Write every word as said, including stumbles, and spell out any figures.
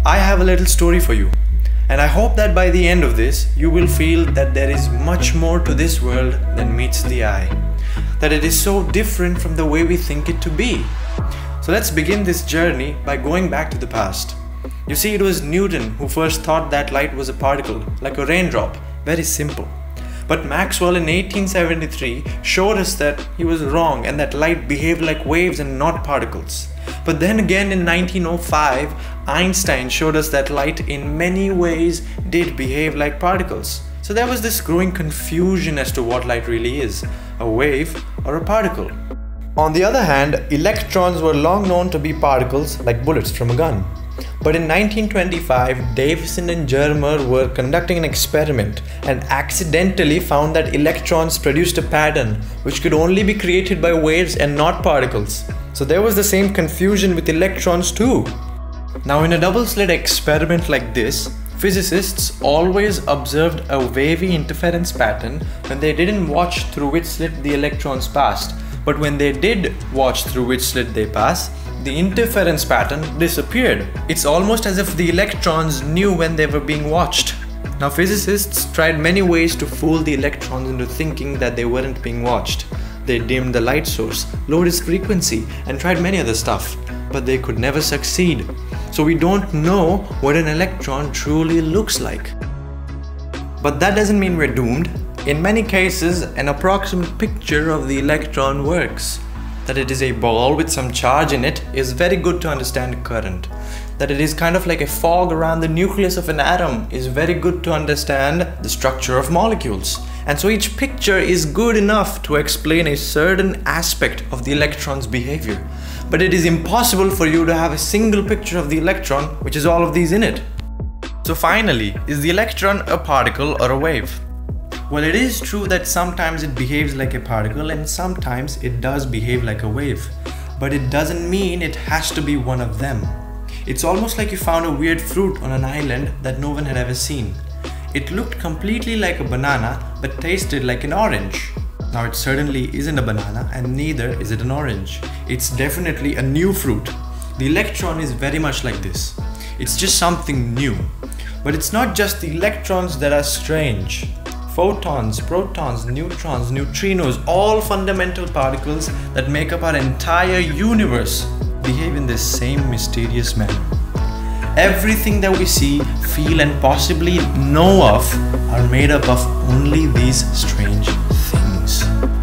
I have a little story for you. And I hope that by the end of this, you will feel that there is much more to this world than meets the eye. That it is so different from the way we think it to be. So let's begin this journey by going back to the past. You see, it was Newton who first thought that light was a particle, like a raindrop. Very simple. But Maxwell in eighteen seventy-three showed us that he was wrong and that light behaved like waves and not particles. But then again in nineteen oh five, Einstein showed us that light in many ways did behave like particles. So there was this growing confusion as to what light really is, a wave or a particle. On the other hand, electrons were long known to be particles like bullets from a gun. But in nineteen twenty-five, Davison and Germer were conducting an experiment and accidentally found that electrons produced a pattern which could only be created by waves and not particles. So there was the same confusion with electrons too. Now in a double-slit experiment like this, physicists always observed a wavy interference pattern when they didn't watch through which slit the electrons passed. But when they did watch through which slit they passed, the interference pattern disappeared. It's almost as if the electrons knew when they were being watched. Now physicists tried many ways to fool the electrons into thinking that they weren't being watched. They dimmed the light source, lowered its frequency, and tried many other stuff, but they could never succeed. So we don't know what an electron truly looks like. But that doesn't mean we're doomed. In many cases, an approximate picture of the electron works. That it is a ball with some charge in it is very good to understand current. That it is kind of like a fog around the nucleus of an atom is very good to understand the structure of molecules. And so each picture is good enough to explain a certain aspect of the electron's behavior. But it is impossible for you to have a single picture of the electron which is all of these in it. So finally, is the electron a particle or a wave? Well, it is true that sometimes it behaves like a particle and sometimes it does behave like a wave. But it doesn't mean it has to be one of them. It's almost like you found a weird fruit on an island that no one had ever seen. It looked completely like a banana but tasted like an orange. Now it certainly isn't a banana and neither is it an orange. It's definitely a new fruit. The electron is very much like this. It's just something new. But it's not just the electrons that are strange. Photons, protons, neutrons, neutrinos, all fundamental particles that make up our entire universe behave in this same mysterious manner. Everything that we see, feel and possibly know of are made up of only these strange things.